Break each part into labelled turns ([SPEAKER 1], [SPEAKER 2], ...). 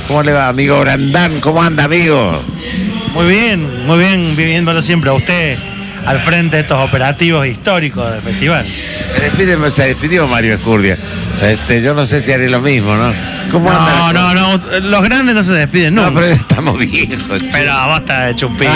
[SPEAKER 1] ¿Cómo le va, amigo Brandán? ¿Cómo anda, amigo?
[SPEAKER 2] Muy bien, viviéndolo siempre a usted al frente de estos operativos históricos del festival.
[SPEAKER 1] Se despidió Mario Escurdia. Yo no sé si haré lo mismo, ¿no? ¿Cómo anda?
[SPEAKER 2] No, los grandes no se despiden nunca.
[SPEAKER 1] No, pero estamos viejos.
[SPEAKER 2] Pero vos estás hecho un pibe.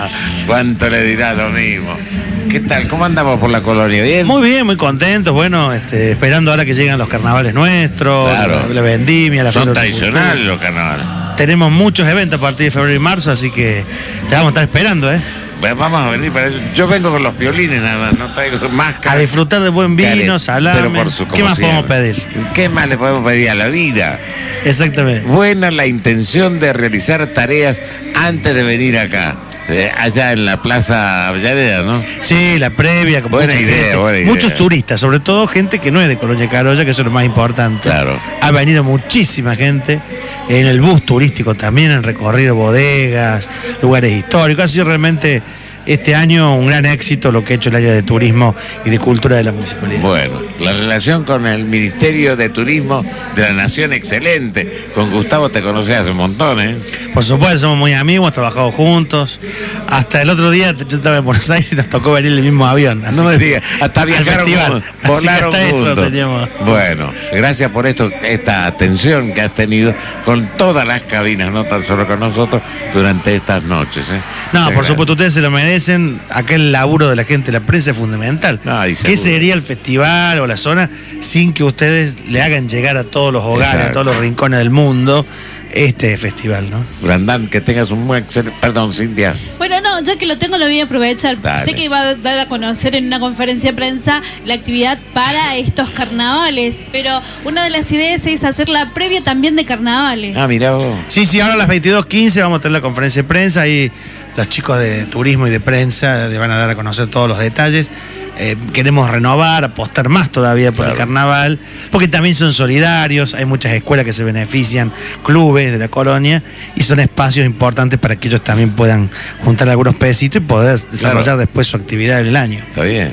[SPEAKER 1] ¿Cuánto le dirá lo mismo? ¿Qué tal? ¿Cómo andamos por la colonia? ¿Bien?
[SPEAKER 2] Muy bien, muy contentos. Bueno, esperando ahora que llegan los carnavales nuestros,
[SPEAKER 1] claro.
[SPEAKER 2] la vendimia, la
[SPEAKER 1] Son tradicionales los carnavales.
[SPEAKER 2] Tenemos muchos eventos a partir de febrero y marzo, así que te vamos a estar esperando, ¿eh?
[SPEAKER 1] Vamos a venir para eso. Yo vengo con los violines nada más, no traigo más.
[SPEAKER 2] A disfrutar de buen vino, salame. ¿Qué más podemos pedir?
[SPEAKER 1] ¿Qué más le podemos pedir a la vida?
[SPEAKER 2] Exactamente.
[SPEAKER 1] Buena la intención de realizar tareas antes de venir acá. Allá en la Plaza Avellaneda, ¿no?
[SPEAKER 2] Sí, la previa.
[SPEAKER 1] Buena idea.
[SPEAKER 2] Muchos turistas, sobre todo gente que no es de Colonia Carolla, que eso es lo más importante.
[SPEAKER 1] Claro.
[SPEAKER 2] Ha venido muchísima gente en el bus turístico también, en recorrido bodegas, lugares históricos. Ha sido realmente este año un gran éxito lo que ha hecho el área de turismo y de cultura de la municipalidad.
[SPEAKER 1] Bueno, la relación con el Ministerio de Turismo de la Nación, excelente. Con Gustavo te conocí hace un montón, ¿eh?
[SPEAKER 2] Por supuesto, somos muy amigos, hemos trabajado juntos. Hasta el otro día yo estaba en Buenos Aires y nos tocó venir en el mismo avión.
[SPEAKER 1] No me digas, hasta viajaron, volaron juntos.
[SPEAKER 2] Teníamos.
[SPEAKER 1] Bueno, gracias por esta atención que has tenido con todas las cabinas, no tan solo con nosotros, durante estas noches, ¿eh?
[SPEAKER 2] No, por supuesto, ustedes se lo merecen. Acá el laburo de la gente, la prensa es fundamental. ¿Qué sería el festival o la zona sin que ustedes le hagan llegar a todos los hogares, exacto, a todos los rincones del mundo este festival, ¿no?
[SPEAKER 1] Brandán, que tengas un buen... Perdón, Cintia.
[SPEAKER 3] Bueno, no, ya que lo tengo lo voy a aprovechar. Dale. Sé que va a dar a conocer en una conferencia de prensa la actividad para estos carnavales, pero una de las ideas es hacer la previa también de carnavales.
[SPEAKER 1] Ah, mirá vos.
[SPEAKER 2] Sí, ahora a las 22:15 vamos a tener la conferencia de prensa y los chicos de turismo y de prensa van a dar a conocer todos los detalles. Queremos renovar, apostar más todavía por el carnaval, porque también son solidarios, hay muchas escuelas que se benefician, clubes de la colonia, y son espacios importantes para que ellos también puedan juntar algunos pesitos y poder desarrollar después su actividad en el año.
[SPEAKER 1] Está bien.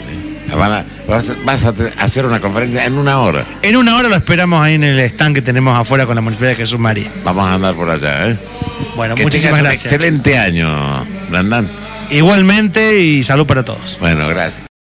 [SPEAKER 1] Vas a hacer una conferencia en una hora.
[SPEAKER 2] En una hora lo esperamos ahí en el stand que tenemos afuera con la Municipalidad de Jesús María.
[SPEAKER 1] Vamos a andar por allá, ¿eh?
[SPEAKER 2] Bueno,
[SPEAKER 1] que
[SPEAKER 2] muchísimas gracias.
[SPEAKER 1] Un excelente año, Brandán.
[SPEAKER 2] Igualmente, y salud para todos.
[SPEAKER 1] Bueno, gracias.